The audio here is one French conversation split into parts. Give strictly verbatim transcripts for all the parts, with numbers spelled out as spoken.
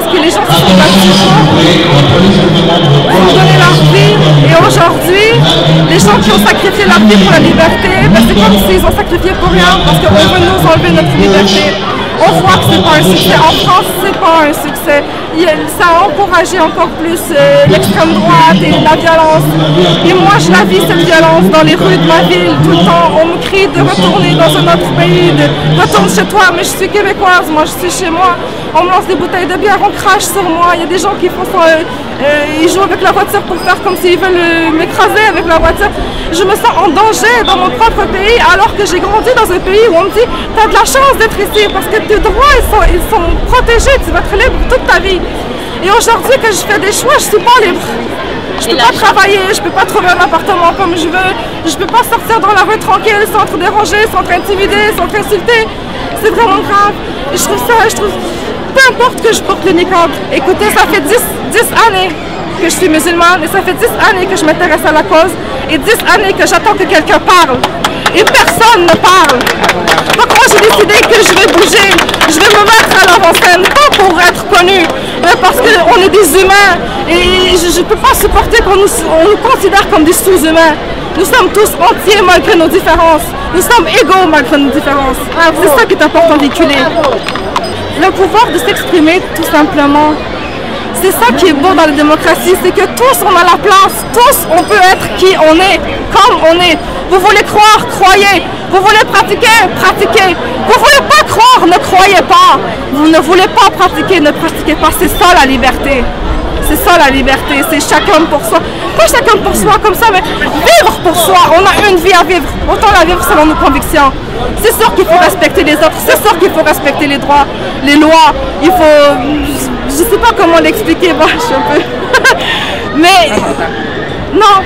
que les gens se sont battus pour donner leur vie. Et aujourd'hui, les gens qui ont sacrifié leur vie pour la liberté, ben c'est comme s'ils ont sacrifié pour rien, parce qu'on veut nous enlever notre liberté. On voit que c'est pas un succès. En France, c'est pas un succès. Ça a encouragé encore plus euh, l'extrême droite et la violence. Et moi, je la vis, cette violence, dans les rues de ma ville, tout le temps. On me crie de retourner dans un autre pays, de retourne chez toi, mais je suis québécoise, moi je suis chez moi. On me lance des bouteilles de bière, on crache sur moi. Il y a des gens qui font ça, euh, euh, ils jouent avec la voiture pour faire comme s'ils veulent euh, m'écraser avec la voiture. Je me sens en danger dans mon propre pays, alors que j'ai grandi dans un pays où on me dit « t'as de la chance d'être ici parce que tes droits ils sont, ils sont protégés, tu vas être libre toute ta vie ». Et aujourd'hui que je fais des choix, je ne suis pas libre. Je ne peux pas travailler, je ne peux pas trouver un appartement comme je veux, je ne peux pas sortir dans la rue tranquille sans être dérangée, sans être intimidée, sans être insultée. C'est vraiment grave. Et je trouve ça, je trouve, peu importe que je porte le niqab. Écoutez, ça fait dix années que je suis musulmane et ça fait dix années que je m'intéresse à la cause et dix années que j'attends que quelqu'un parle. Et personne ne parle. Donc moi j'ai décidé que je vais bouger, je vais me mettre à l'avant-scène, pas pour être connue, mais parce qu'on est des humains et je ne peux pas supporter qu'on nous, on nous considère comme des sous-humains. Nous sommes tous entiers malgré nos différences, nous sommes égaux malgré nos différences. C'est ça qui est important de véhiculer. Le pouvoir de s'exprimer tout simplement. C'est ça qui est beau dans la démocratie, c'est que tous on a la place, tous on peut être qui on est, comme on est. Vous voulez croire, croyez. Vous voulez pratiquer, pratiquez. Vous voulez pas croire, ne croyez pas. Vous ne voulez pas pratiquer, ne pratiquez pas. C'est ça la liberté. C'est ça la liberté, c'est chacun pour soi. Pas chacun pour soi comme ça, mais vivre pour soi. On a une vie à vivre, autant la vivre selon nos convictions. C'est sûr qu'il faut respecter les autres, c'est sûr qu'il faut respecter les droits, les lois. Il faut... Je sais pas comment l'expliquer, bah, je suis un peu... mais non,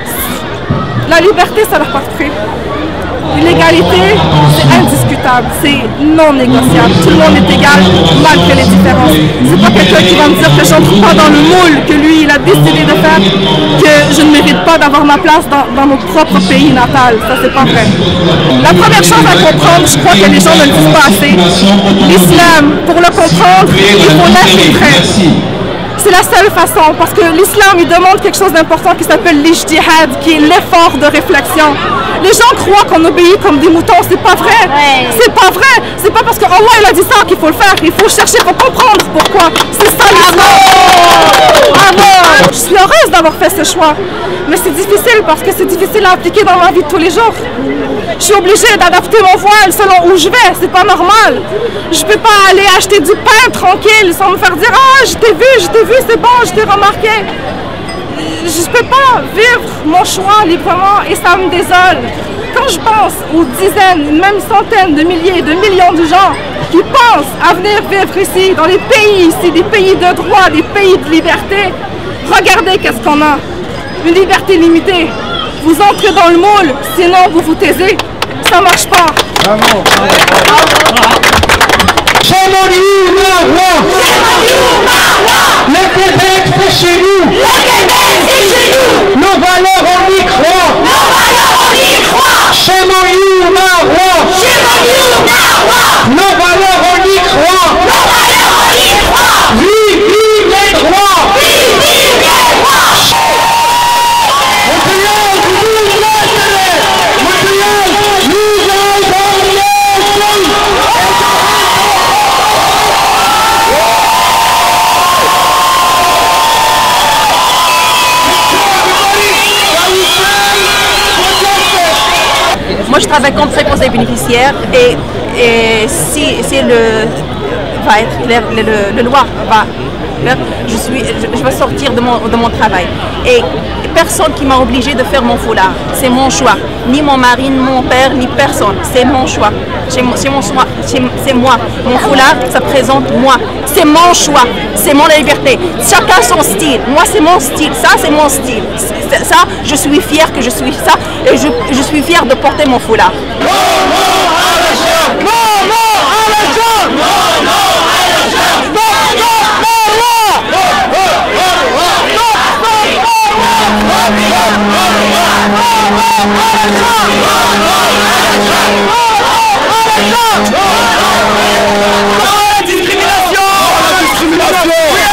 la liberté, ça leur porte. L'égalité, c'est indiscutable, c'est non négociable. Tout le monde est égal malgré les différences. C'est pas quelqu'un qui va me dire que je n'entre pas dans le moule que lui, il a décidé de faire, que je ne mérite pas d'avoir ma place dans, dans mon propre pays natal. Ça, c'est pas vrai. La première chose à comprendre, je crois que les gens ne le disent pas assez, l'islam, pour le comprendre, il faut l'intégrer. C'est la seule façon, parce que l'islam, il demande quelque chose d'important qui s'appelle l'ijtihad, qui est l'effort de réflexion. Les gens croient qu'on obéit comme des moutons, c'est pas vrai. Ouais. C'est pas vrai. C'est pas parce que Allah il a dit ça qu'il faut le faire. Il faut chercher pour comprendre pourquoi. C'est ça l'islam. Bravo. Je suis heureuse d'avoir fait ce choix. Mais c'est difficile parce que c'est difficile à appliquer dans ma vie de tous les jours. Je suis obligée d'adapter mon voile selon où je vais. C'est pas normal. Je peux pas aller acheter du pain tranquille sans me faire dire « Ah, je t'ai vu, je t'ai vu, c'est bon, je t'ai remarqué. » Je ne peux pas vivre mon choix librement et ça me désole. Quand je pense aux dizaines, même centaines de milliers, de millions de gens qui pensent à venir vivre ici, dans les pays ici, des pays de droit, des pays de liberté, regardez qu'est-ce qu'on a. Une liberté limitée. Vous entrez dans le moule, sinon vous vous taisez. Ça ne marche pas. Bravo. Le Québec, c'est chez nous. Le Québec, c'est chez nous. Nos valeurs, on y croit. Nos valeurs, on y croit. Chez nous, Marois. Chez nous, Marois. Nos valeurs, on y croit. Nos valeurs, on y croit. Vive, vive les droits. Vive, vive les droits. Moi, je travaille comme très conseil bénéficiaire et, et si, si le, va être, le, le, le loi va, je, suis, je, je vais sortir de mon, de mon travail. Et personne qui m'a obligé de faire mon foulard. C'est mon choix. Ni mon mari, ni mon père, ni personne. C'est mon choix. C'est mon choix. C'est moi. Mon foulard, ça présente moi. C'est mon choix. C'est mon liberté. Chacun son style. Moi, c'est mon style. Ça, c'est mon style. Ça, je suis fière que je suis ça. Et je, je suis fière de porter mon foulard. Non, non à la junte. Non, non à la junte. Non, non à la junte. Non, non, non, non, non, non,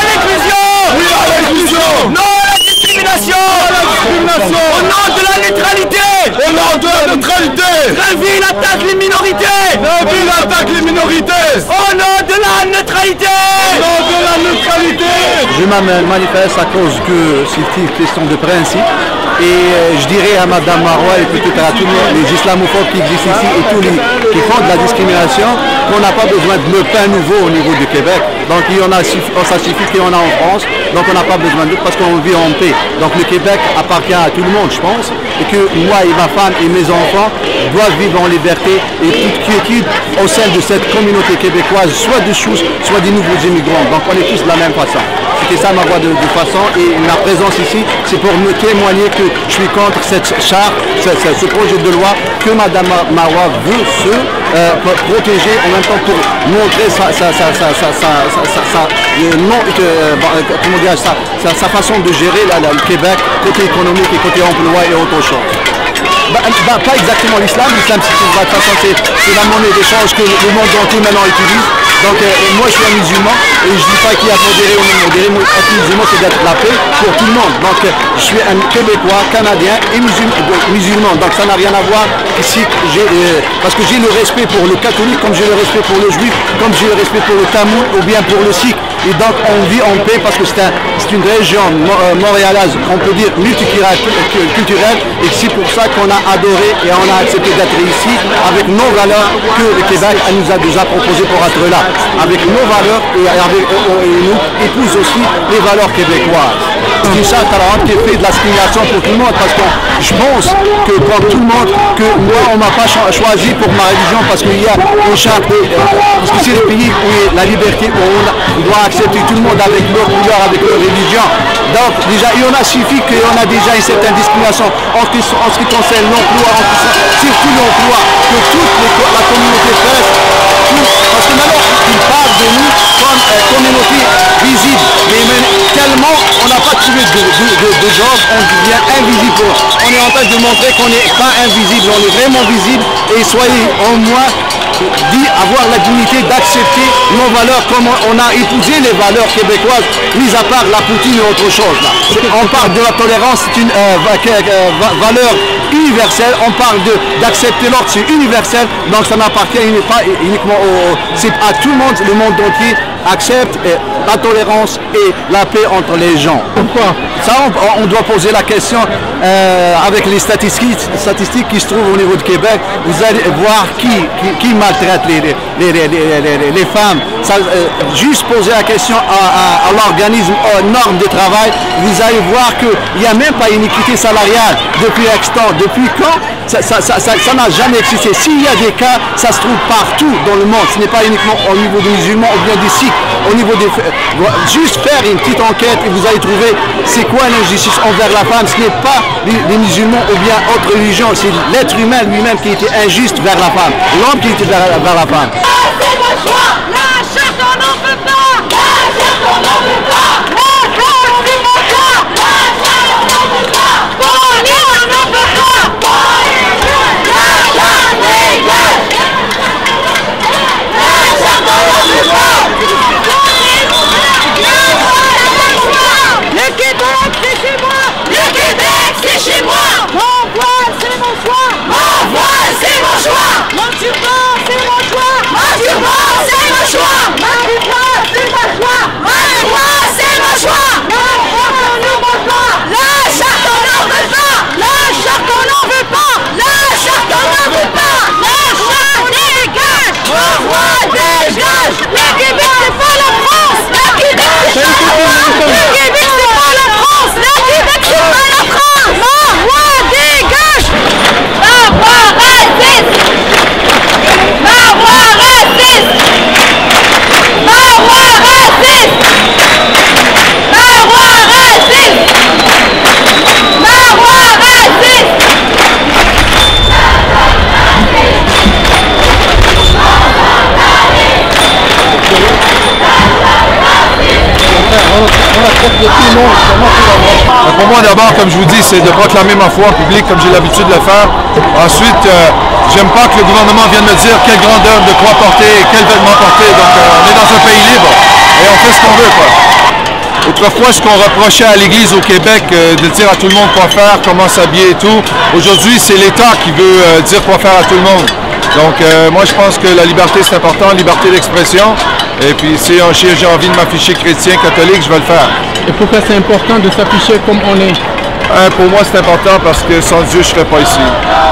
Oui à l'inclusion. Non à la discrimination. La discrimination. Au nom de la neutralité. Au nom de la neutralité. Grèville attaque les minorités. Grèville attaque les minorités. Au nom de la neutralité. Au nom de la neutralité. Je manifeste à cause que c'est une question de principe. Et euh, je dirais à Madame Marois et peut-être à tous les islamophobes qui existent ici et tous les qui font de la discrimination qu'on n'a pas besoin de le pain nouveau au niveau du Québec. Donc il y en a, ça suffit qu'il y en a en France, donc on n'a pas besoin de parce qu'on vit en paix. Donc le Québec appartient à tout le monde, je pense, et que moi et ma femme et mes enfants doivent vivre en liberté et toute quiétude au sein de cette communauté québécoise, soit de Chousse, soit des nouveaux immigrants. Donc on est tous de la même façon. C'était ça ma voix de, de façon et ma présence ici, c'est pour me témoigner que je suis contre cette charte, ce, ce, ce projet de loi que Madame Marois veut se euh, protéger en même temps pour montrer sa, sa, sa, sa, sa, sa, sa, sa, sa, non, euh, comment dire, sa, sa, sa façon de gérer la, la, le Québec, côté économique et côté emploi et autre chose. Bah, bah, pas exactement l'islam, l'islam c'est de toute façon c'est la monnaie d'échange que le monde entier maintenant utilise. Donc euh, moi je suis un musulman et je dis pas qu'il y a modéré ou non modéré, moi être musulman c'est d'être la paix pour tout le monde. Donc euh, je suis un Québécois, Canadien et musulman, musulman. Donc ça n'a rien à voir ici, euh, parce que j'ai le respect pour le catholique comme j'ai le respect pour le juif, comme j'ai le respect pour le tamoul ou bien pour le sikh. Et donc on vit en paix parce que c'est un, une région montréalaise, on peut dire multiculturelle, et c'est pour ça qu'on a adoré et on a accepté d'être ici avec nos valeurs que le Québec nous a déjà proposé pour être là. Avec nos valeurs et, avec, et nous épouse aussi les valeurs québécoises. C'est une charte qui fait de la discrimination pour tout le monde parce que je pense que comme tout le monde, que moi on m'a pas choisi pour ma religion parce qu'il y a une charte, parce que c'est le pays où la liberté, où on doit accepter tout le monde avec leur couleur, avec leur religion. Donc déjà il y en a suffi qu'il y en a déjà une certaine discrimination en ce qui, en ce qui concerne l'emploi, surtout l'emploi, que toute les, la communauté fasse, parce que maintenant ils parlent de nous comme euh, communauté visible, mais même tellement on n'a pas trouvé de, de, de, de job, on devient invisible. On est en train de montrer qu'on n'est pas invisible, on est vraiment visible et soyez en moi dit avoir la dignité d'accepter nos valeurs comme on a épousé les valeurs québécoises, mis à part la poutine et autre chose. Là. On parle de la tolérance, c'est une euh, valeur universelle, on parle d'accepter l'ordre, c'est universel, donc ça n'appartient pas uniquement au... c'est à tout le monde, le monde entier accepte euh, la tolérance et la paix entre les gens. Pourquoi? Ça, on, on doit poser la question euh, avec les statistiques, statistiques qui se trouvent au niveau du Québec. Vous allez voir qui, qui, qui maltraite les, les, les, les, les, les femmes. Ça, euh, juste poser la question à, à, à l'organisme, aux normes de travail, vous allez voir qu'il n'y a même pas une équité salariale depuis l'extant. Depuis quand? Ça n'a ça, ça, ça, ça jamais existé. S'il y a des cas, ça se trouve partout dans le monde. Ce n'est pas uniquement au niveau des musulmans ou bien des sikhs. Au niveau des... Juste faire une petite enquête et vous allez trouver c'est quoi l'injustice envers la femme. Ce n'est pas les, les musulmans ou bien autre religion, c'est l'être humain lui-même qui était injuste vers la femme. L'homme qui était vers, vers la femme. C'est mon choix. La charte on n'en veut pas. La charte on n'en veut pas. La charte c'est mon choix. La charte on n'en veut pas. Police on n'en veut pas. Police. La charte dégage. La charte on n'en veut pas. Le Québec c'est chez moi. Le Québec c'est chez moi. Mon voile c'est mon choix. Mon voile c'est mon choix. Mon turban c'est mon choix. Mon turban c'est mon choix. Ma voix c'est mon choix. Ma voix c'est mon choix. La charte on n'en veut pas. La charte on n'en veut pas. La charte on n'en veut pas. La charte dégage. Mon voile dégage. Le Québec c'est pas la France. Le Québec c'est pas la France. Le Québec c'est pas la France. Le Québec c'est pas la France. Ma voix dégage. Ma voix raciste. Ma voix raciste. Ma voix raciste. Ma voix raciste. Ma voix raciste. Pour moi, d'abord, comme je vous dis, c'est de proclamer ma foi en public comme j'ai l'habitude de le faire. Ensuite, euh, j'aime pas que le gouvernement vienne me dire quelle grandeur de quoi porter et quel vêtement porter. Donc, euh, on est dans un pays libre et on fait ce qu'on veut, quoi. Autrefois, ce qu'on reprochait à l'Église au Québec, euh, de dire à tout le monde quoi faire, comment s'habiller et tout, aujourd'hui, c'est l'État qui veut euh, dire quoi faire à tout le monde. Donc, euh, moi, je pense que la liberté, c'est important, liberté d'expression. Et puis, si j'ai envie de m'afficher chrétien, catholique, je vais le faire. Et pourquoi c'est important de s'afficher comme on est? Euh, pour moi, c'est important parce que sans Dieu, je ne serais pas ici.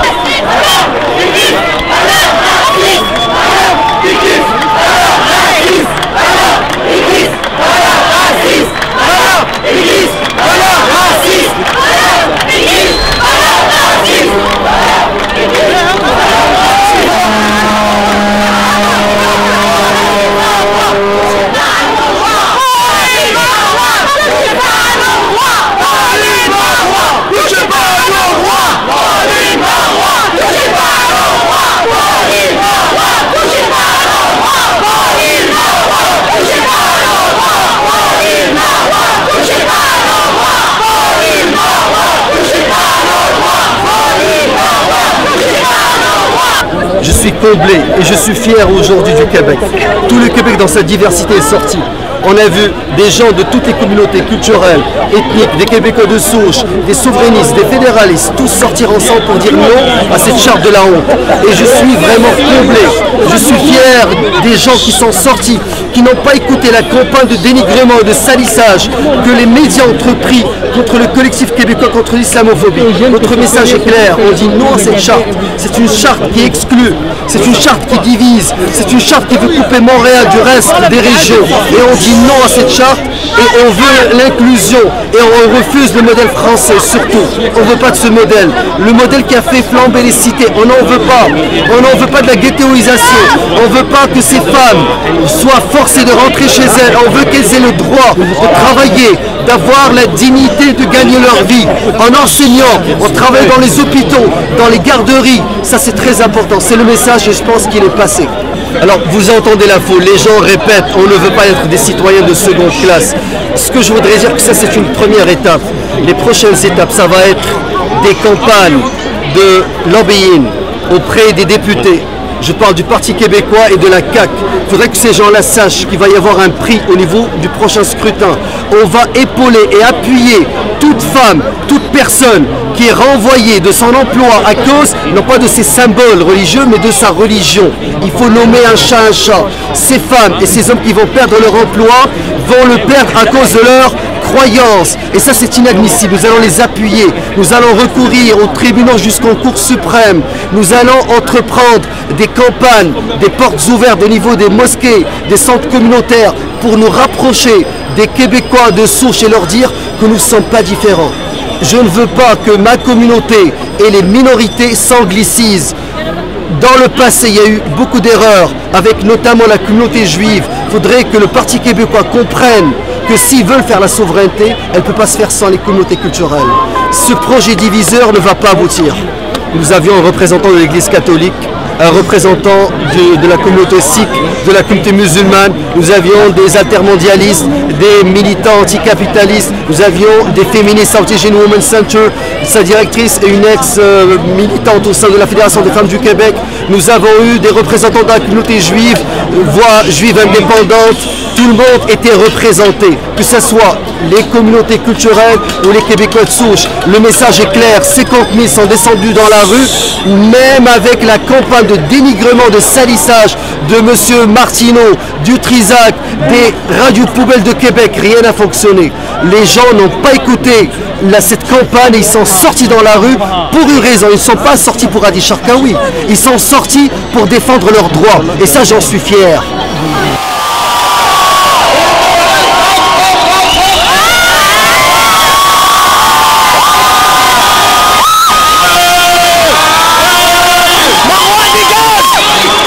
Je suis comblé et je suis fier aujourd'hui du Québec. Tout le Québec dans sa diversité est sorti. On a vu des gens de toutes les communautés culturelles, ethniques, des Québécois de souche, des souverainistes, des fédéralistes, tous sortir ensemble pour dire non à cette charte de la honte. Et je suis vraiment comblé. Je suis fier des gens qui sont sortis, qui n'ont pas écouté la campagne de dénigrement et de salissage que les médias ont entrepris contre le collectif québécois contre l'islamophobie. Notre message est clair, on dit non à cette charte. C'est une charte qui exclut, c'est une charte qui divise, c'est une charte qui veut couper Montréal du reste des régions. Et on dit non à cette charte et on veut l'inclusion et on refuse le modèle français surtout. On ne veut pas de ce modèle. Le modèle qui a fait flamber les cités, on n'en veut pas. On n'en veut pas de la ghettoisation. On ne veut pas que ces femmes soient forcées de rentrer chez elles. On veut qu'elles aient le droit de travailler, d'avoir la dignité de gagner leur vie en enseignant, en travaillant dans les hôpitaux, dans les garderies. Ça c'est très important. C'est le message et je pense qu'il est passé. Alors, vous entendez la foule, les gens répètent, on ne veut pas être des citoyens de seconde classe. Ce que je voudrais dire, que ça c'est une première étape. Les prochaines étapes, ça va être des campagnes de lobbying auprès des députés. Je parle du Parti québécois et de la C A Q. Il faudrait que ces gens-là sachent qu'il va y avoir un prix au niveau du prochain scrutin. On va épauler et appuyer toute femme, toute personne qui est renvoyée de son emploi à cause, non pas de ses symboles religieux, mais de sa religion. Il faut nommer un chat un chat. Ces femmes et ces hommes qui vont perdre leur emploi vont le perdre à cause de leur croyances. Et ça c'est inadmissible. Nous allons les appuyer. Nous allons recourir aux tribunaux jusqu'en Cour suprême. Nous allons entreprendre des campagnes, des portes ouvertes au niveau des mosquées, des centres communautaires pour nous rapprocher des Québécois de souche et leur dire que nous ne sommes pas différents. Je ne veux pas que ma communauté et les minorités s'anglicisent. Dans le passé, il y a eu beaucoup d'erreurs, avec notamment la communauté juive. Il faudrait que le Parti québécois comprenne que s'ils veulent faire la souveraineté, elle ne peut pas se faire sans les communautés culturelles. Ce projet diviseur ne va pas aboutir. Nous avions un représentant de l'Église catholique, un représentant de, de la communauté sikh, de la communauté musulmane, nous avions des altermondialistes, des militants anticapitalistes, nous avions des féministes South Asian Women's Center, sa directrice et une ex-militante au sein de la Fédération des femmes du Québec. Nous avons eu des représentants de la communauté juive, voix juive indépendante, tout le monde était représenté, que ce soit les communautés culturelles ou les Québécois de souche. Le message est clair, cinquante mille sont descendus dans la rue, même avec la campagne de dénigrement, de salissage de M. Martineau, du Trisac, des radios poubelles de Québec, rien n'a fonctionné. Les gens n'ont pas écouté la, cette campagne et ils sont sortis dans la rue pour une raison. Ils ne sont pas sortis pour Adi Sharkawi, ils sont sortis pour défendre leurs droits et ça j'en suis fier.